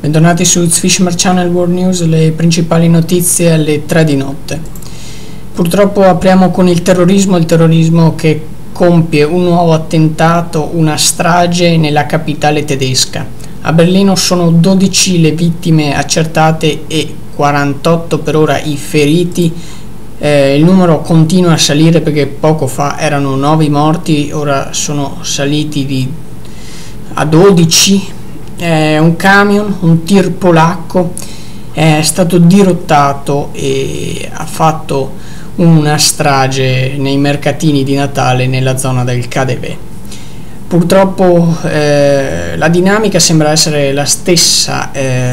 Bentornati su It's Fishmer Channel World News, le principali notizie alle 3 di notte. Purtroppo apriamo con il terrorismo che compie un nuovo attentato, una strage nella capitale tedesca. A Berlino sono 12 le vittime accertate e 48 per ora i feriti. Il numero continua a salire perché poco fa erano 9 i morti, ora sono saliti a 12. Un camion, un tir polacco, è stato dirottato e ha fatto una strage nei mercatini di Natale nella zona del KaDeWe. Purtroppo la dinamica sembra essere la stessa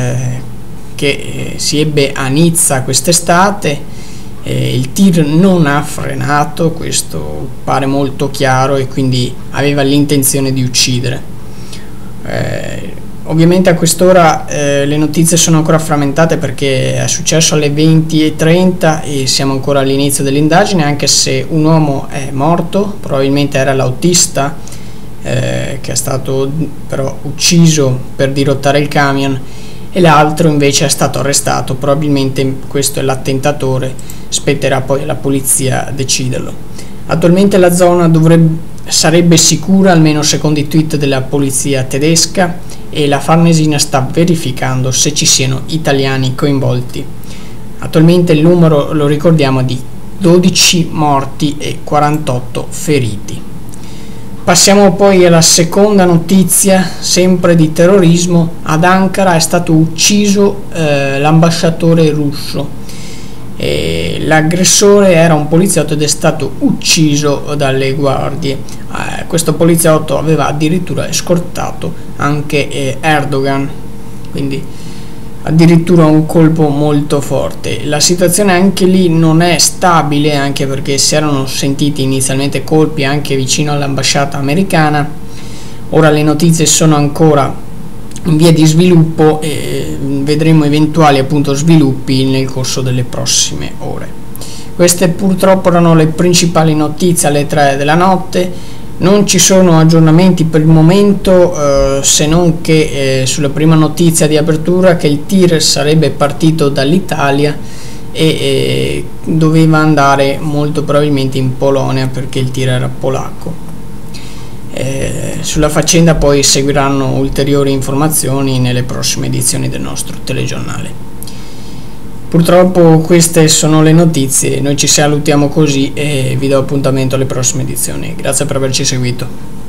che si ebbe a Nizza quest'estate. Il tir non ha frenato, questo pare molto chiaro, e quindi aveva l'intenzione di uccidere. Ovviamente a quest'ora le notizie sono ancora frammentate perché è successo alle 20:30 e siamo ancora all'inizio dell'indagine, anche se un uomo è morto, probabilmente era l'autista che è stato però ucciso per dirottare il camion, e l'altro invece è stato arrestato. Probabilmente questo è l'attentatore, spetterà poi alla polizia deciderlo. Attualmente la zona sarebbe sicura, almeno secondo i tweet della polizia tedesca, e la Farnesina sta verificando se ci siano italiani coinvolti. Attualmente il numero, lo ricordiamo, è di 12 morti e 48 feriti. Passiamo poi alla seconda notizia, sempre di terrorismo. Ad Ankara è stato ucciso l'ambasciatore russo. L'aggressore era un poliziotto ed è stato ucciso dalle guardie. Questo poliziotto aveva addirittura scortato anche Erdogan, quindi addirittura un colpo molto forte. La situazione anche lì non è stabile, anche perché si erano sentiti inizialmente colpi anche vicino all'ambasciata americana. Ora le notizie sono ancora in via di sviluppo e vedremo eventuali sviluppi nel corso delle prossime ore. Queste purtroppo erano le principali notizie alle 3 della notte. Non ci sono aggiornamenti per il momento, se non che sulla prima notizia di apertura, che il tir sarebbe partito dall'Italia e doveva andare molto probabilmente in Polonia perché il tir era polacco. Sulla faccenda poi seguiranno ulteriori informazioni nelle prossime edizioni del nostro telegiornale. Purtroppo queste sono le notizie, noi ci salutiamo così e vi do appuntamento alle prossime edizioni. Grazie per averci seguito.